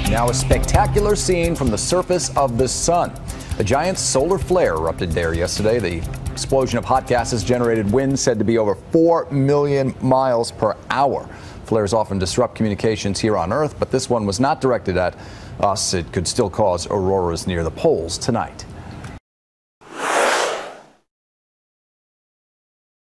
Now a spectacular scene from the surface of the sun. A giant solar flare erupted there yesterday. The explosion of hot gases generated winds said to be over 4 million miles per hour. Flares often disrupt communications here on Earth, but this one was not directed at us. It could still cause auroras near the poles tonight.